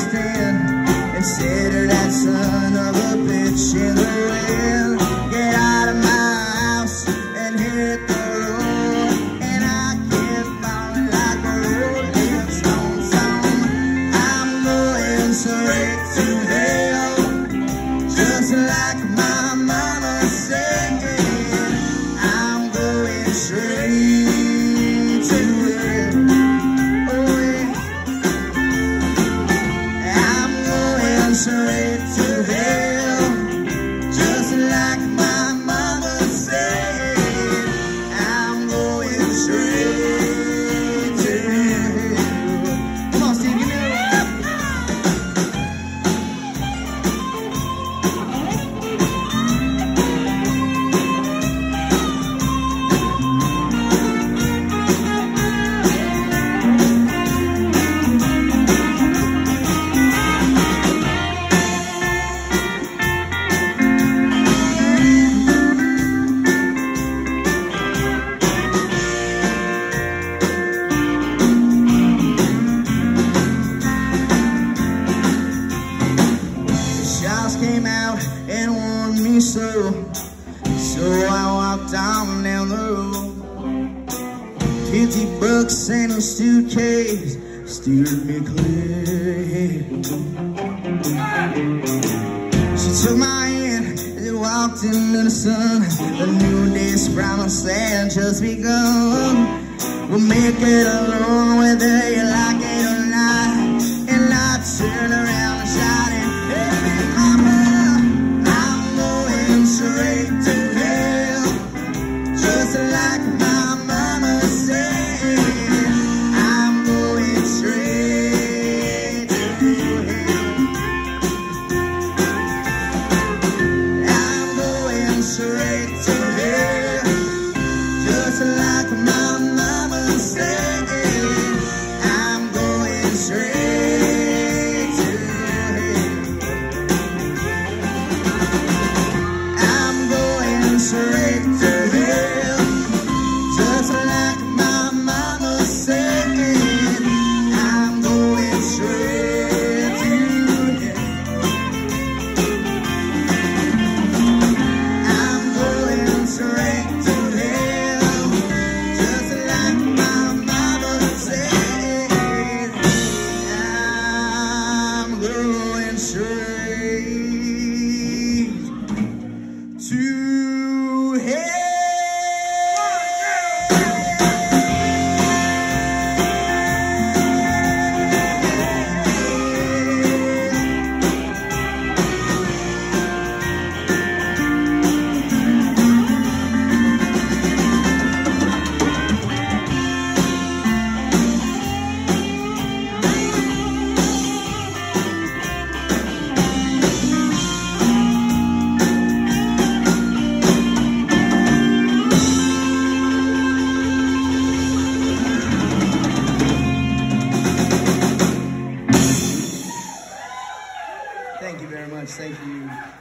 stand and said to that son of a bitch in the wind, get out of my house and hit the road. And I kept falling like a rolling stone. I'm going straight to hell, just like my mama said. I'm going straight to hell. Oh yeah, I'm going straight to hell, just like my mama said. I'm going straight to hell. Come on, Steve, give me a came out and warned me so I walked on down the road. 50 bucks and a suitcase steered me clear. She took my hand and we walked into the sun. The new day's promised had just begun. We'll make it alone whether you like it or not. And I turned around and shouted, hey mama, I'm going straight to hell, just like my mama said. I'm going straight to hell. I'm going straight to hell, just like my mama said. I'm going straight to hell. I'm going straight to hell, just like my mama said. I'm going straight to hell. I'm going straight to hell, just like my mama said. I'm going straight to hell. Thank you very much. Thank you.